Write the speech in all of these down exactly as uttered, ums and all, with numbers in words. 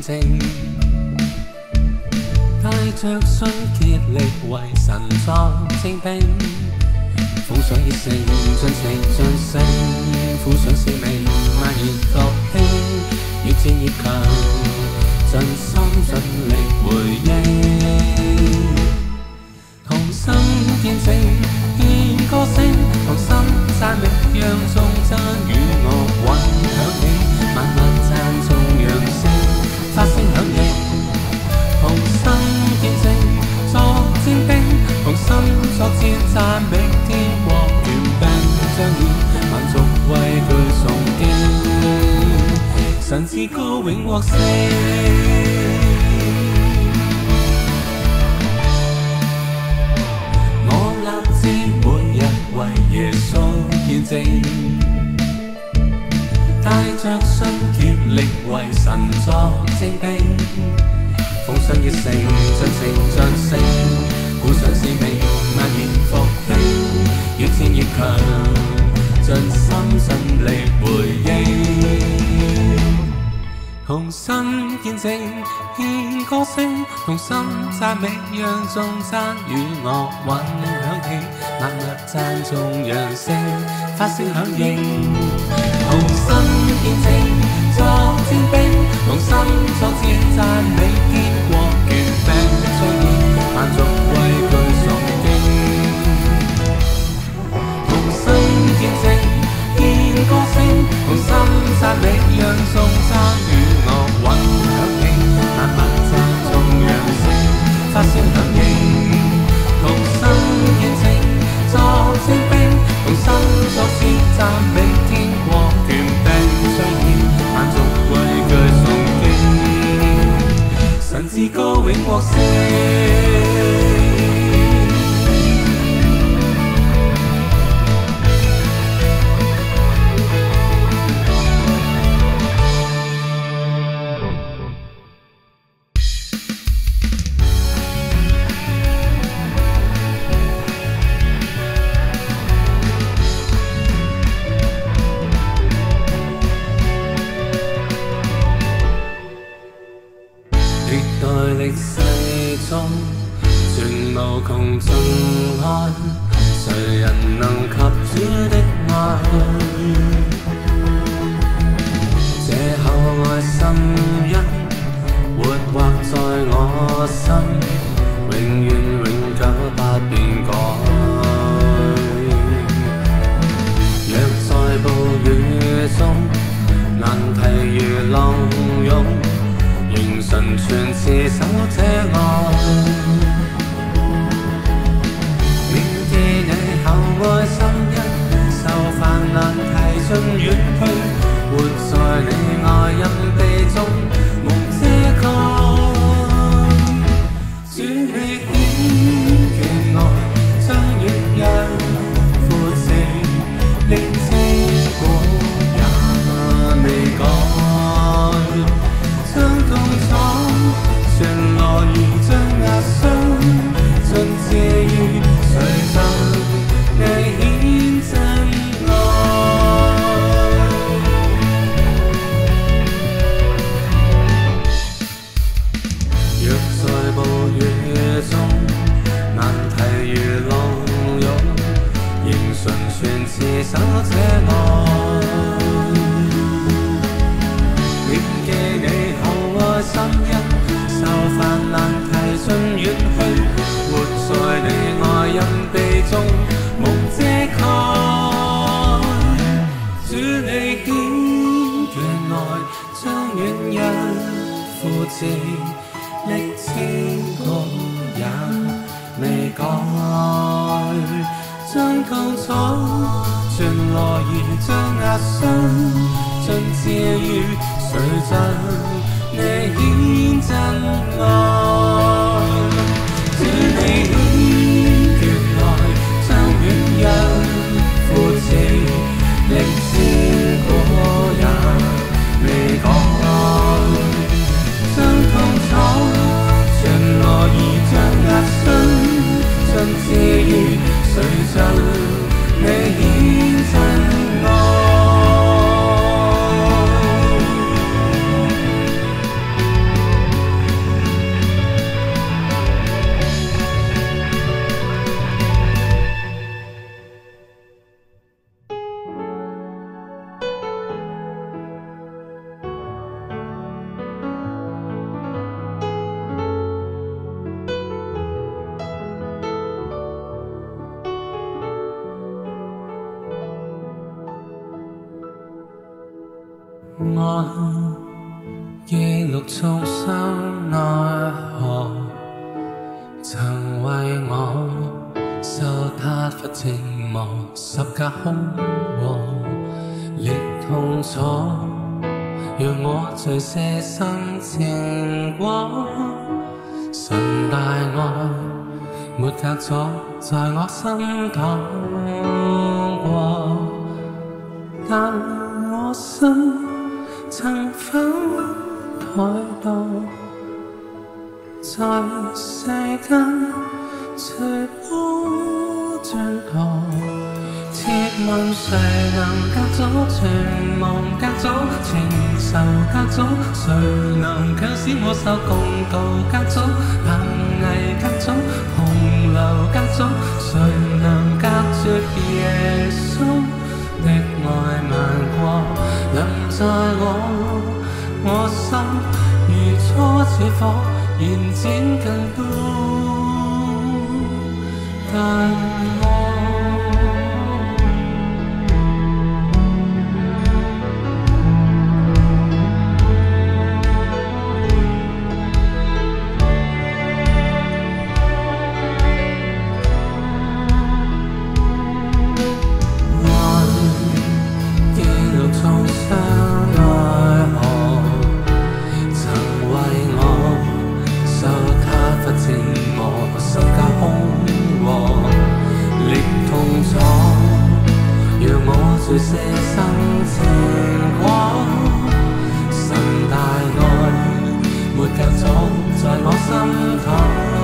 正，帶着信竭力為神作精兵，奉上熱誠，盡情盡性，負上使命，蔓延復興，越戰越強，盡心盡力回應，同心見證，獻歌聲，同心讚美，讓頌讚與樂韻響起，萬物讚頌揚聲，發聲響應，同心見證，作精兵，同心作戰，讚美天國權柄彰顯，萬族為佢崇敬，神至高永獲勝。我立志每日為耶穌見證，帶着信竭力為神作精兵，奉上熱誠，盡情盡性，負上使命，蔓延復興，越戰越強，盡心盡力回應，同心見證，獻歌聲，同心讚美，讓頌讚與樂韻響起，萬物讚頌揚聲，發聲響應，同心見證，作精兵，同心作戰，讚美天國權柄彰顯，萬族為佢崇敬，同心見證，獻歌聲，同心讚美，讓頌讚與樂韻響起，萬物讚頌揚聲，發聲響應，同心見證，作精兵，同心作戰，讚美天國權柄彰顯，萬族為佢崇敬，神至高永獲勝。歷代歷世中，全無窮盡愛，誰人能及主的愛？這厚愛深恩，活畫在我心，永遠永久不變改。若在暴雨中，難題如浪湧，仍純全持守這愛，銘記你厚愛深恩，受煩難提進遠去，活在你愛蔭庇中，蒙遮蓋。主你顯權愛，將軟弱扶持，令這果也未改。將痛楚傳來如將壓傷，盡治愈，誰贈你顯真愛？若在暴雨中，難題如浪湧，仍純全持守這愛。深恩受煩難提進遠去，活在你愛蔭庇中，蒙遮蓋。主你顯權愛，將軟弱扶持，力千個也未改。將痛楚傳來如將壓傷，盡治愈，誰贈你顯真愛？主你顯權愛，將軟弱扶持，力千個也未改。將痛楚傳來如將壓傷，盡治愈，誰贈你顯真愛？ 愛記錄創傷奈何，曾為我受他罰寂寞十架空禍，力痛楚讓我最捨生情過，神大愛沒隔阻在我心躺過，但我心曾否怠惰，在世間隨波轉河，鐵問誰能隔阻絕望，隔阻情仇，隔阻誰能強使我受共渡，隔阻行危，隔阻洪流，隔阻誰能隔絕耶穌的愛漫過，臨在我我心如初似火，延展更多，但我最捨生情過，神大愛沒隔阻在我心躺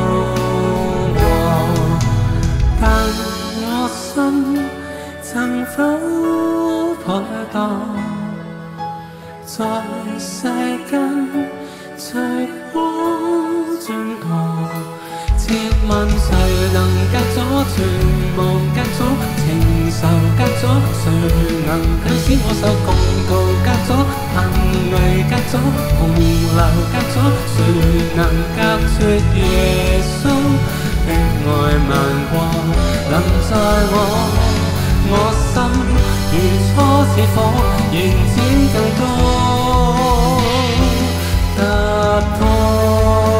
過，但我心曾否怠惰，在世間隨波轉河，切問誰能隔阻絕望，隔阻情仇，隔阻誰能強使我受共渡，隔阻行危，隔阻洪流，隔阻誰能隔絕耶穌的愛漫過，臨在我我心如初似火，延展更多突破。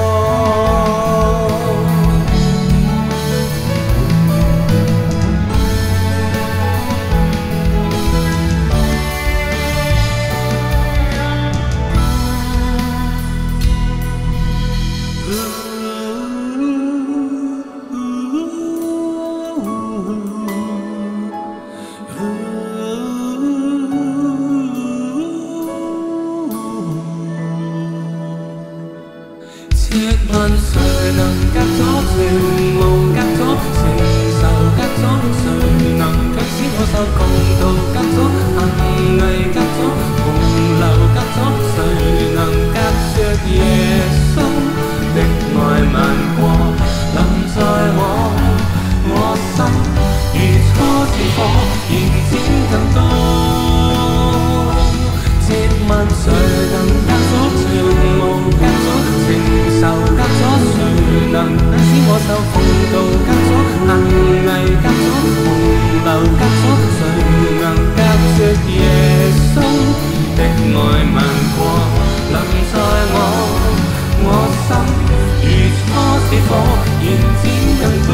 切問誰能隔阻絕望，隔阻情仇，隔阻誰能強使我受共渡，隔阻行危，隔阻洪流，隔阻誰能隔絕耶穌的愛漫過，臨在我我心如初似火，延展更多，切問誰能隔阻絕望，隔阻情仇，隔阻誰能強使我受共渡，隔阻行危，隔阻洪流，隔阻誰能隔絕耶穌的愛漫過，臨在我我心如初似火，延展更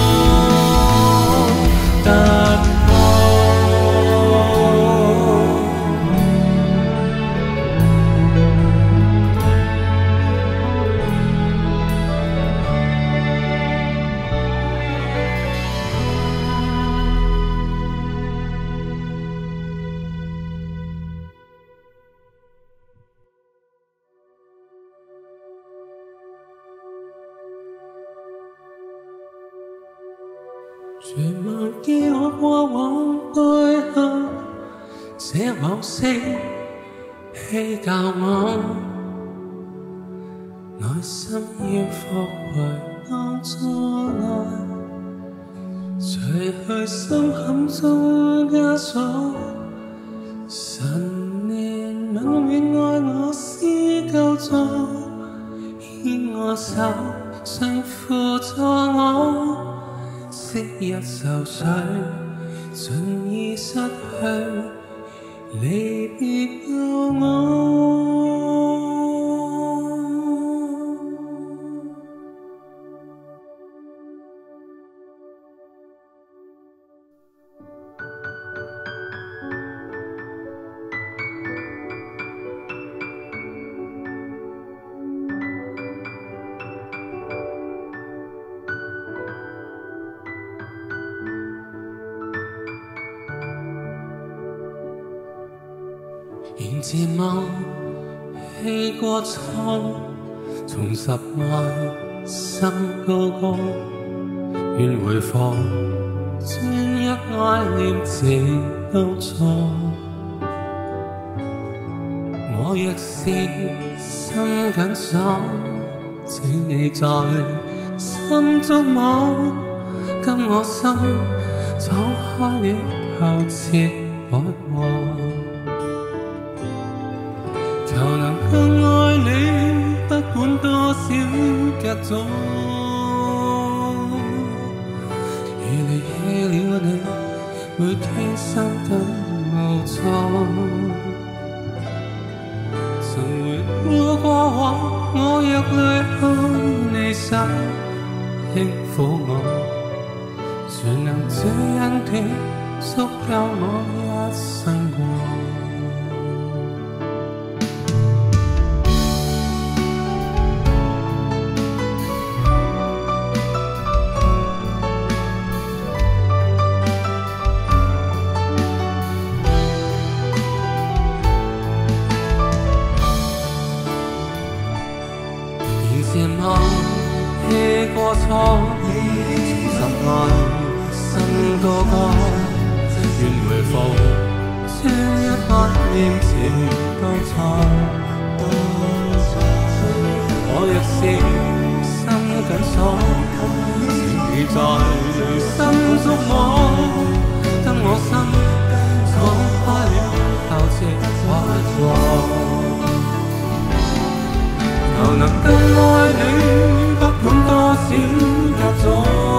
多突破。絕望記我過往背後，這往昔戲教我，內心要復回當初愛，除去心坎中枷鎖，神憐憫永愛我施救助，牽我手常輔助我。昔日愁緒盡已失去， 离别了我。沿睫毛起过错，重拾爱生高歌，愿回放專一愛念這當初。我若是心緊鎖，請你在心中摸，跟我心走開了後切開我。求能更愛你，不管多少隔阻。如離棄了你，每天心感無助。曾回顧過往，我若淚向你手，輕撫我，全能這恩典足夠我一生過。睫毛起過錯，重拾愛生多歌，願回復將一刻念前當初。我若是心緊鎖，情意在心觸摸，跟我心敞開了後切開過。求能更愛你，不管多少隔阻。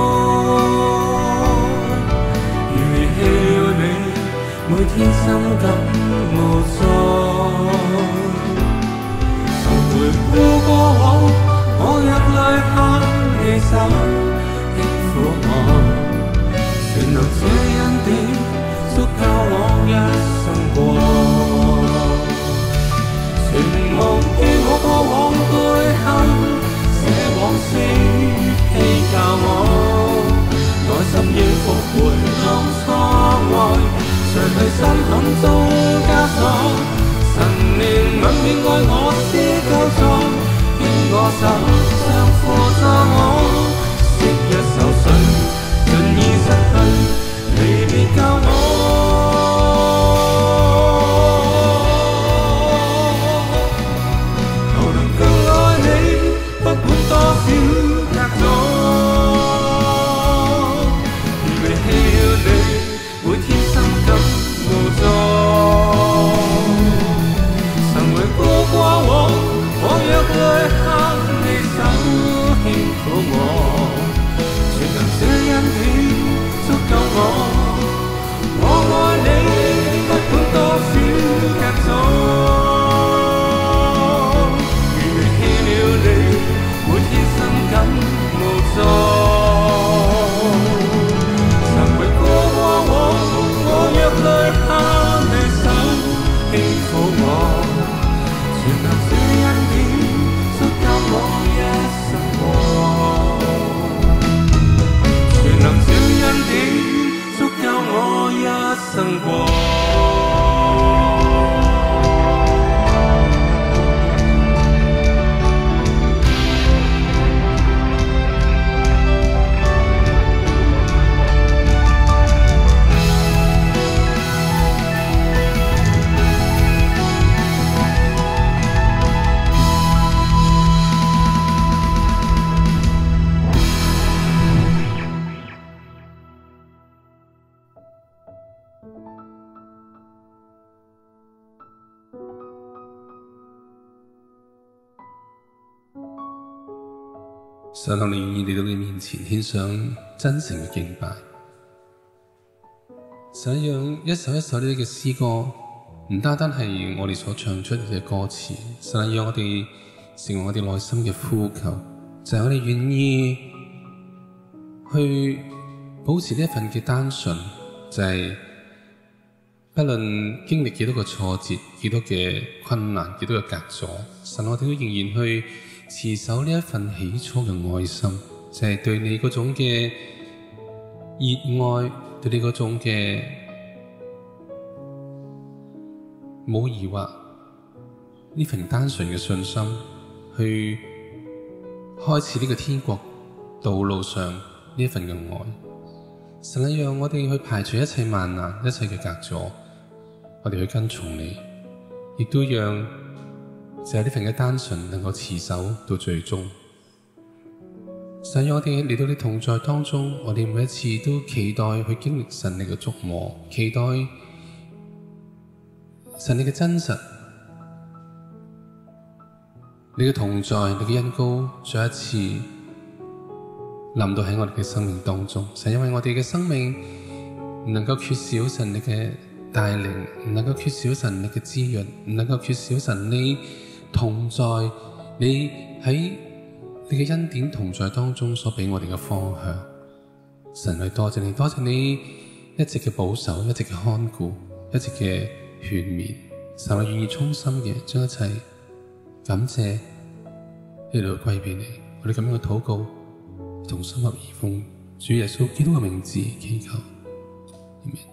如離棄了你，每天心感無助。曾回顧過往，我若淚下你手，輕撫我，全能這恩典足夠我一生過。全忘記我過往背後，這往事欺教我，內心要復回當初愛，除去心坎中枷鎖。神憐憫免愛我施救助，牽我手相輔助我，昔日受傷盡已失去，離別教我。多少隔阻，如離棄了你，每天心感無助。曾回顧過往，我若淚下你手，輕撫我，全能這恩典足夠我。我愛你，不管多少隔阻。感無助，曾回顧過往，我若淚下你手，輕撫我，全能這恩典足夠我一生過，全能這恩典足夠我一生過。想同你願意嚟到你面前獻上真誠嘅敬拜，想讓一首一首呢嘅詩歌唔單單係我哋所唱出嘅歌詞，神係讓我哋成為我哋內心嘅呼求，就係、是、我哋願意去保持呢一份嘅單純，就係、是、不論經歷幾多個挫折、幾多嘅困難、幾多嘅隔阻，神我哋都仍然去持守呢一份起初嘅愛心，就係、是、對你嗰種嘅熱愛，對你嗰種嘅冇疑惑，呢份單純嘅信心，去開始呢個天國道路上呢一份嘅愛。神係讓我哋去排除一切萬難、一切嘅隔阻，我哋去跟從你，亦都讓就係呢份嘅單純能夠持守到最終。神讓我哋嚟到你同在當中，我哋每一次都期待去經歷神你嘅觸摸，期待神你嘅真實，你嘅同在，你嘅恩膏再一次臨到喺我哋嘅生命當中。神因為我哋嘅生命唔能夠缺少神你嘅帶領，唔能夠缺少神你嘅滋潤，唔能夠缺少神你同在，你喺你嘅恩典同在當中所俾我哋嘅方向。神去多謝你，多謝你一直嘅保守，一直嘅看顧，一直嘅勸勉。神我願意衷心嘅將一切感謝呢度歸俾你。我哋咁樣嘅禱告，同心合意奉主耶穌基督嘅名字祈求，阿們。